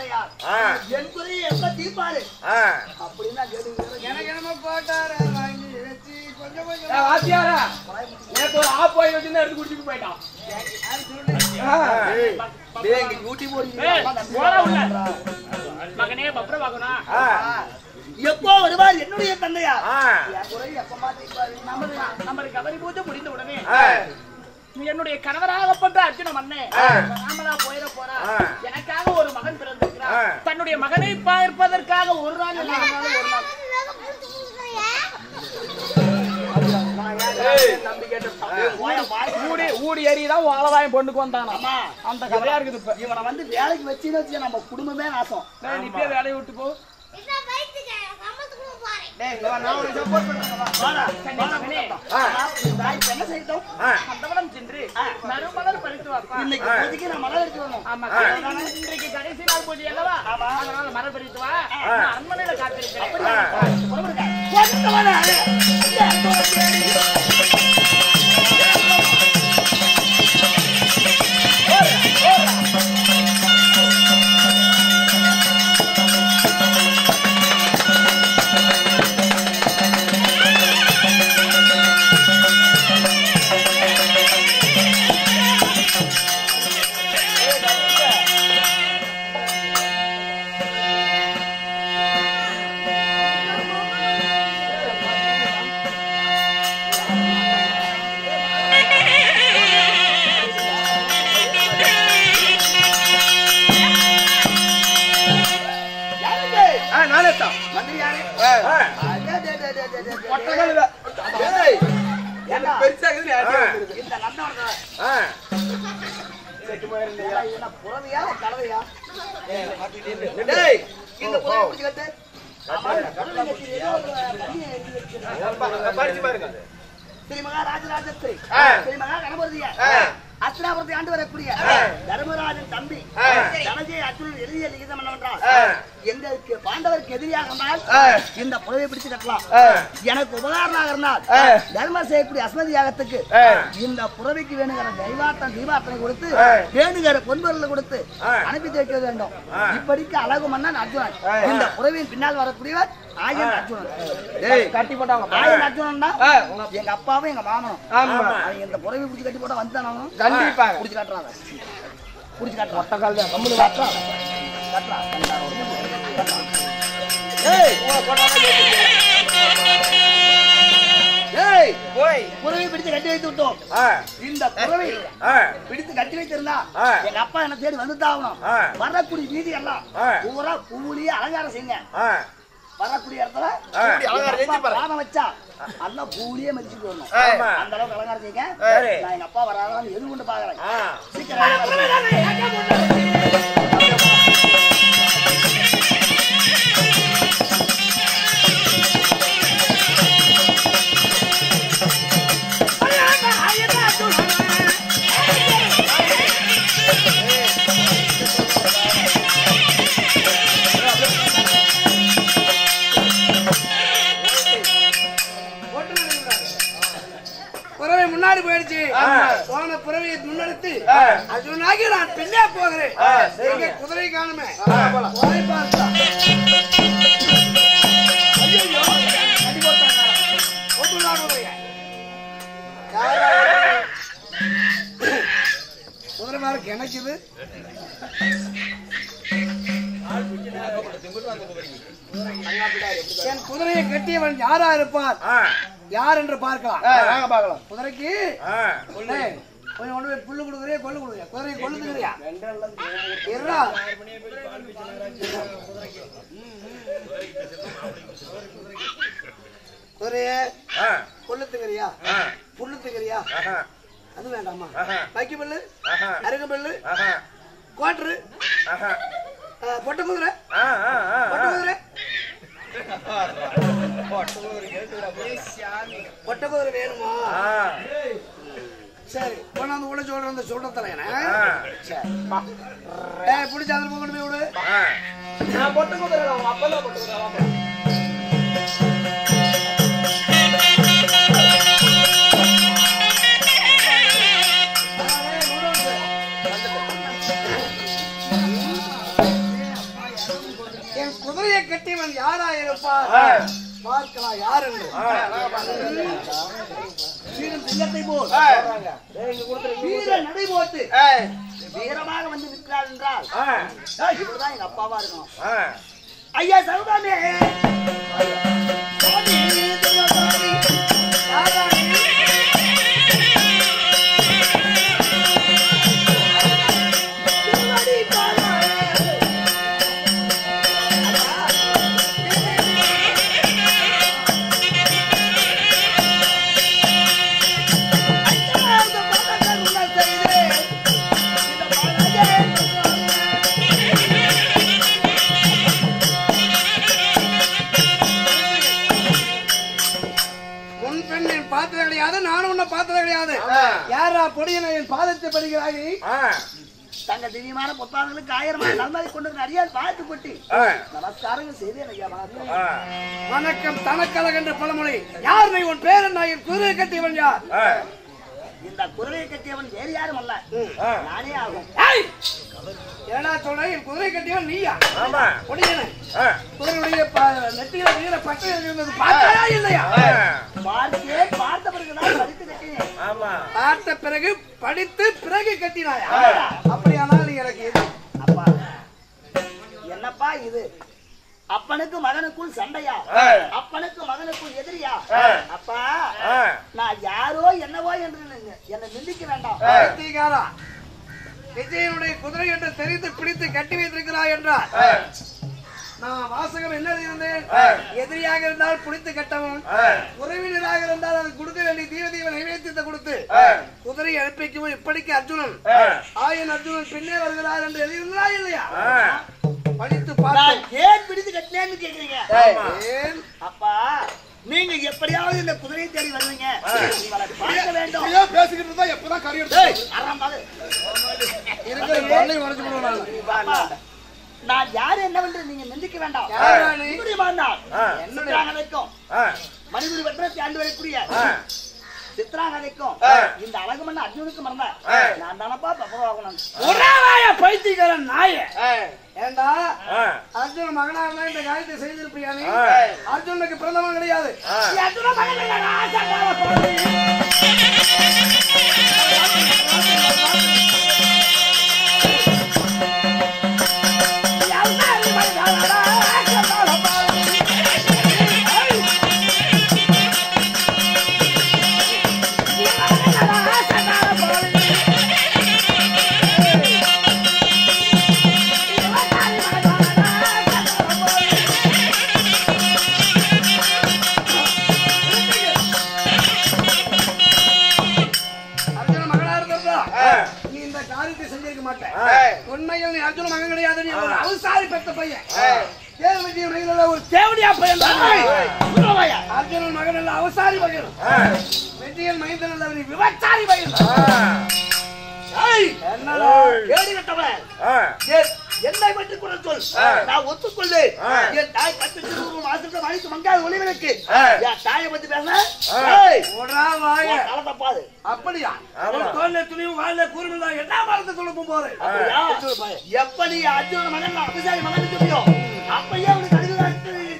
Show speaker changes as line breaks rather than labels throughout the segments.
தந்தையார் என் குறையை எப்ப தீர்ப்பாரு அப்படின்னா எனக்கு என்னமோ போட்டாரு வாங்கி வச்சு கொஞ்சம் கொஞ்சம்
வாத்தியாரா நேத்து ஒரு ஆப் போய் வச்சு எடுத்து குடிச்சிட்டு போயிட்டான்.
ஊட்டி போறீங்க
மகனே பப்ர வாங்கனா
எப்போ வருவார் என்னுடைய தந்தையா
நம்ம கவரி பூஜை முடிந்த உடனே என்னுடைய கணவராகப்பட்ட அர்ஜுன மன்னே நாமளா போயிட போறா எனக்காக ஒரு மகன் பிறந்திருக்கிறார். தன்னுடைய மகனை பார்ப்பதற்காக ஒரு நாள் ஒரு நாள்
ஊடி ஏறிதான் வாழவாயம் பொண்ணுக்கு வந்தானா அந்த கதையா இருக்குது. இப்ப
இவனை வந்து வேலைக்கு வச்சு நம்ம குடும்பமே நாசம்.
நீ இப்பயே வேலையை விட்டு போ.
என்ன செய்யட்டும்
அந்தவனம் சென்று நறுமலர் பறித்து வாப்பா.
இன்னைக்கு நான் மலர் எடுத்து வரணும்.
ஆமா இன்றைக்கு கடைசி நாள் பூஜை அல்லவா அதனால மலர் பறித்து வா. அரண்மனையில காத்திருக்கிறேன். அஸ்தினாபுரத்தை ஆண்டு வரக்கூடிய தர்மராஜன் தம்பி தனஜய அர்ஜுனன் எழுதிய லிகிதம் என்னவென்றால் எங்களுக்கு பாண்டவருக்கு எதிரியாக இருந்தால் இந்த புலவை பிடிச்சு கட்டலாம், எனக்கு உபகாரமாக இருந்தால் தர்மம் செய்யக்கூடிய அஸ்மதி யாகத்துக்கு இந்த புறவைக்கு வேணுங்கிற தீபார்த்தனை கொடுத்து வேணுங்கிற பொன்பொருளை கொடுத்து அனுப்பி வைக்க வேண்டும். இப்படிக்கு அழகு மன்னன் அர்ஜுனன். இந்த புறவையின் பின்னால் வரக்கூடியவர் ஆயன் அர்ஜுனன்.
கட்டி போட்டாங்க.
ஆயன் அர்ஜுனன் எங்க அப்பாவும் எங்க மாமனும் இந்த புறவை பிடிச்சி கட்டி போட்டா வந்துட்டானும்
கண்டிப்பா
பிடிச்சி காட்டுறாங்க. பிடிச்சி காட்டுறான்
ஒட்ட கால் தான் கம்முனு
காட்டுறான். புறவை பிடித்து கட்டி வைத்து விட்டோம். இந்த புறவை பிடித்து கட்டி வைத்திருந்தா எங்க அப்பா என்ன தேடி வந்துட்டாகணும். வரக்கூடிய வீதி எல்லாம் பூரா பூலியே அலங்காரம் செய்யுங்க. வரக்கூடிய இடத்துல பாதம் வச்சா அந்த பூலியே மதிச்சுட்டு வரணும். அந்த அளவுக்கு அலங்காரம் செய்யுங்க. நான் எங்க அப்பா வராதான்னு எது கொண்டு பாக்குறேன். சீக்கிரம் முன்னாடி போயிடுச்சு. போன புறவையை முன்னெடுத்து அர்ஜுனாகி நான் பின்னே போகிறேன். குதிரை காணுமே குதிரை மாதிரி கிணக்குது. என் குதிரையை கட்டியவன் யாரா இருப்பார், யார் என்று பார்க்கலாம். குதிரைக்கு கொஞ்சம் கொண்டு போய் புல்லு கொடுக்குறியா கொள்ளு கொடுக்குறியா? குதிரையை கொள்ளுதுக்கிறியா? குதிரைய கொள்ளுத்துக்கிறியா புல்லுத்துக்கிறியா? அது வேண்டாமா? வைக்க பல்லு, அருக பல்லு, கோட்டரு, பொட்ட குதிரை, பொட்ட குதிரை, பொட்ட குதிரை வேணுமா? சரி கொண்டாந்து உள்ள சொல்ற அந்த சொல்றதுல பிடிச்ச அதில் கொண்டு போய் விடு.
பொட்ட குதிரை அப்பதான் பொட்ட குதிரை
குதிரையை கட்டியவன் யாரா இருப்பார் பார்க்கலாம் யார் என்று
சிங்கத்தை போல் வீர நடை போட்டு வீரமாக வந்து நிற்கிறார் என்றால் இவர்தான் எங்க அப்பாவா இருக்கணும். ஐயா சௌதாமே
யாரா பொடியன என் பாதத்தை படுகிறாய்
தங்க திவ்யமான பொத்தாளர்களுக்கு 1000 நல்மதி கொண்டு நிறைய வாழ்த்து கொட்டி நமஸ்காரங்கள் செய்தேன் ஐயா.
வணக்கம் தனக்கழக என்ற பழமொழி. யார் நீ? உன் பேர் என்ன? என் குதிரை கட்டியவன் யார்?
இந்த குதிரையை கட்டியவன் வேறு யாரும் அல்ல, நானே ஆகும்.
ஏன்னா சொல்றேன், என் குதிரை கட்டியவன் நீயா? பொடியன குதிரையுடைய நெத்தியில வீர பட்டை இருந்தது பார்த்தாயா இல்லையா?
பார்த்த பிறகுதான் படித்து கட்டினேன்.
பார்த்த பிறகு படித்து பிறகு கட்டினாயா? அப்படியானால் நீ எனக்கு
அப்பா என்னப்பா இது? அப்பனுக்கு மகனுக்குள் சண்டையா? அப்பனுக்கு மகனுக்குள் எதிரியா? அப்பா நான் யாரோ என்னவோ என்று என்னை நிந்திக்க வேண்டாம்.
விஜயனுடைய குதிரை என்று தெரிந்து பிடித்து கட்டி வைத்திருக்கிறாய் என்றால் நான் வாசகம் என்ன இருந்தேன்? எதிரியாக இருந்தால் பிடித்து கட்டவும், உறவினராக இருந்தால் அது கொடுக்க வேண்டிய தீவ நைவேத்தியத்தை கொடுத்து குதிரை அனுப்பிக்கவும். இப்படிக்கு அர்ஜுனன் அர்ஜுனன் பின்னே வருகிறார் என்று எழுதியிருந்தாய் இல்லையா? படித்து பார்த்து
ஏன் பிடித்து கட்டினேன்னு கேக்குறீங்க? அப்பா நீங்க எப்படியாவது இந்த குதிரையை தேடி வருவீங்க, பார்க்க வேண்டும்.
பேசிக்கிட்டு இருந்தா எப்பதான் கறி
நான் யாரு என்னவென்று நீங்க நிந்திக்க வேண்டாம். மனிதர் வெற்ற ஆண்டு வரக்கூடிய சித்ராகதைக்கும் இந்த அழகு மண்ண அர்ஜுனுக்கு மறந்த நான் தானப்பா பப்பவாகணும்.
பைத்தியக்காரன் நாய. ஏண்டா அர்ஜுன மகனாக இந்த காரியத்தை செய்திருப்பியானே? அர்ஜுனுக்கு பிறந்தவன் கிடையாது. அர்ஜுன மகன் உண்மையில் நீ அர்ஜுன மகன் கிடையாது. நீ ஒரு அவசாரி பெற்ற பையன். ஒரு தேவடியா பையன். அர்ஜுனன் மகன் அல்ல, அவசாரி பையன். விஜயன் மைந்தன் அல்ல, நீ விபச்சாரி பையன்.
என்னை பற்றி கூட சொல், நான் ஒத்துக்கொள்ளு. என் தாய் 10 மாசத்துக்கு மணிக்கு மங்காத ஒளிவிளக்கு. என் தாயை பத்தி பேசுறேன்.
அப்படியா? துணியும் வாழ்ல கூறுங்களா? என்ன மரத்தை சொல்ல போறேன்?
எப்படி அர்ஜுன மகன் அபிசாரி மகன் தெரியும்? அப்பயே அவனுக்கு அழுகுதான்.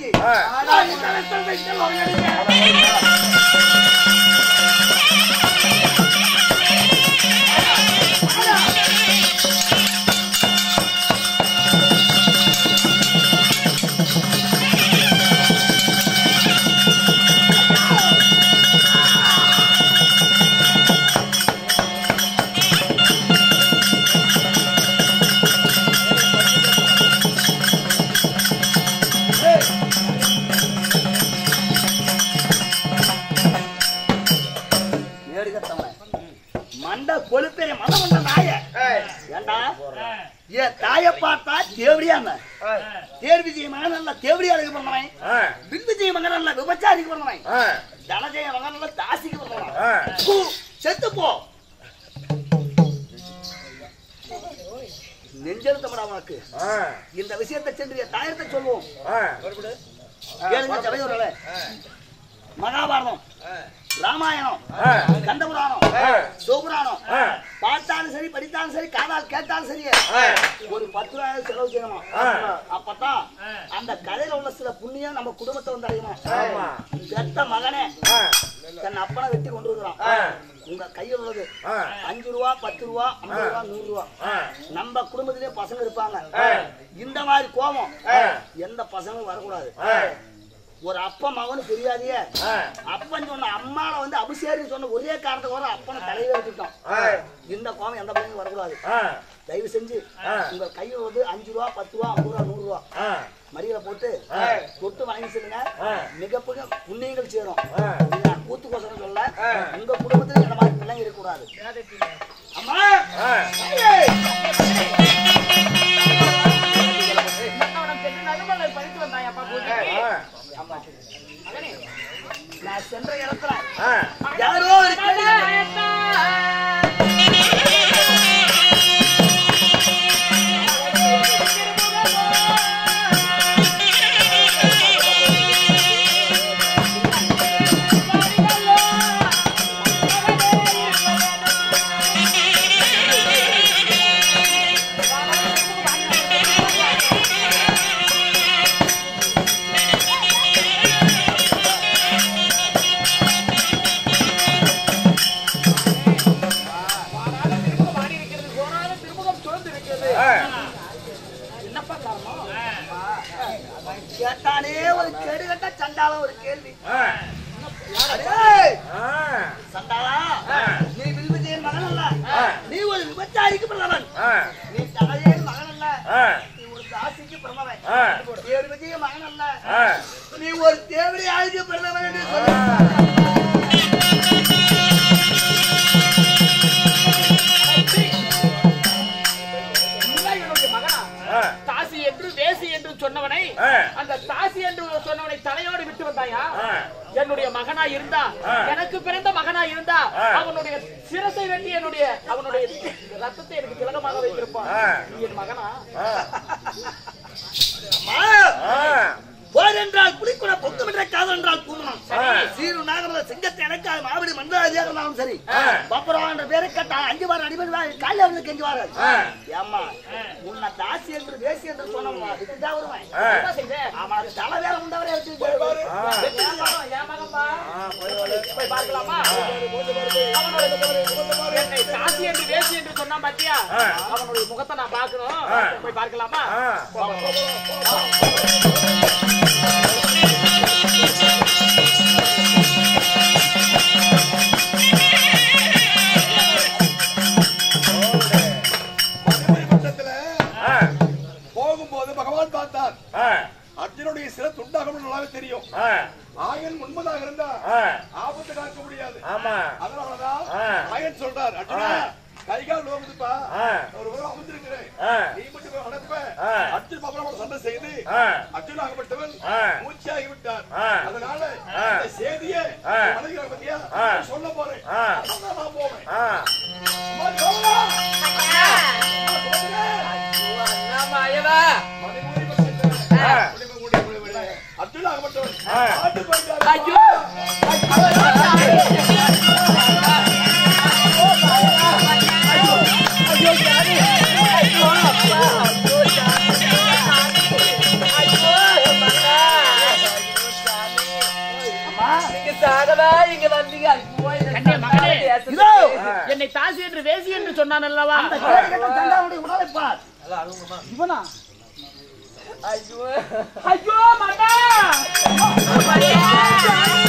மண்ட கொழுப்பேற மனம் கொண்ட நாய. ஏண்டா என் தாயை பார்த்தா தேவடியா தேர் விஜய மகன் அல்ல தேவடியா பிறந்தவன். விஜய மகன் அல்ல விபச்சாரிக்கு பிறந்தவன். தனஜய மகன் அல்ல தாசிக்கு பிறந்தவன். செத்து போ. நெஞ்செழுத்தமடா உனக்கு. இந்த விஷயத்தை சென்று தாயத்தை சொல்லுவோம். கேளுங்க சபையோர்களே. மகாபாரதம், ராமாயணம், கந்தபுராணம், சிவபுராணம் பார்த்தாலும் சரி, படித்தாலும் சரி, காதால் கேட்டாலும் சரி, ஒரு 10 ரூபாய் செலவு செய்யணுமா? அப்பதான் அந்த கதையில உள்ள சில புண்ணியம் நம்ம குடும்பத்தை வந்து அடையணும். பெத்த மகனே தன் அப்பனை வெட்டி கொண்டு வருகிறான். உங்க கையில் உள்ளது 5 ரூபா, 10 ரூபா, 50 ரூபா, 100 ரூபா. நம்ம குடும்பத்திலே பசங்க இருப்பாங்க. இந்த மாதிரி கோபம் எந்த பசங்களும் வரக்கூடாது. ஒரு அப்பா மகனு தெரியாதியே, அப்பன் சொன்ன அம்மாவை வந்து அபிஷேகம் சொன்ன ஒரே காரணத்துக்கு வர அப்பனை தலையில வச்சுட்டோம். இந்த கோபம் எந்த பையனும் வரக்கூடாது. தயவு செஞ்சு உங்க கையில் வந்து 5 ரூபா, 10 ரூபா, 50 ரூபா, 100 ரூபா மடியில போட்டு தொட்டு வாங்கி செல்லுங்க. மிகப்பெரிய புண்ணியங்கள் சேரும். நான் கூத்துக்கோசரம் சொல்ல, உங்க குடும்பத்துல இந்த மாதிரி பிள்ளைங்க இருக்கக்கூடாது. அம்மா நான் சென்ற இடத்துல யாரோ கேட்டானே ஒரு கேடுகட்ட சண்டால ஒரு கேள்வி. சண்டாளா, நீ வில்விஜயன் மகன் அல்ல, நீ ஒரு விபச்சாரிக்கு பிறந்தவன். நீ தனஜயன் மகன் அல்ல, நீ ஒரு தாசிக்கு பிறந்தவன். நீ ஒரு விஜய மகன் அல்ல, நீ ஒரு தேவடி ஆளுக்கு பிறந்தவன் என்று சொல்ல.
தாசி என்று வேசி என்று சொன்னவனை, அந்த தாசி என்று சொன்னவனை தலையோடு விட்டு வந்தாயா? என்னுடைய மகனா இருந்தா, எனக்கு பிறந்த மகனா இருந்தா, அவனுடைய சிரசை வெட்டி என்னுடைய அவனுடைய ரத்தத்தை எனக்கு திலகமாக வைத்திருப்பான். என் மகனா?
போர் என்றால் புலிக்குட, பொங்கும் என்ற காதல் என்றால் கூமனம். சீரு நாகரத சிங்கத்தை எனக்கு மாவடி மந்திராதியாக இருந்தாலும் சரி, பப்பரா என்ற பேரை கேட்டா 5 வாரம் அடிபடி காலையில் வந்து கெஞ்சுவாரு. ஏம்மா, உன்னை தாசி என்று வேசி என்று சொன்னோம்மா, இதுதான் வருவேன். ஆமா, அது தலை வேலை உண்டவரே வச்சு
பார்க்கலாமா? என்னை தாசி என்று வேசி என்று சொன்னா பாத்தியா, அவனுடைய முகத்தை நான் பார்க்கணும். போய் பார்க்கலாமா?
போகும்போது பகவான் பார்த்தார், அர்ஜுனுடைய சில துண்டாகும் நல்லாவே தெரியும். ஆயன் முன்பதாக இருந்தா ஆபத்து காக்க முடியாது. அதனாலதான் ஆயன் சொல்றார், அர்ஜுனா கைகால் நோக்குதுப்பா, ஒரு உரம் அமர்ந்திருக்கிறேன், நீ மட்டும் போய் அனுப்ப. அர்ஜுன் பாபரோட சண்டை செய்து அர்ஜுன் ஆகப்பட்டவன் மூச்சு ஆகிவிட்டார். அதனால இந்த செய்தியை மனைவியாக பத்தியா சொல்ல போறேன். நான் போவேன். அர்ஜுன் ஆகப்பட்டவன்
என்னை தாசி என்று வேசி என்று சொன்னான் அல்லவா? இவனா? ஐயோ ஐயோ மன்னா!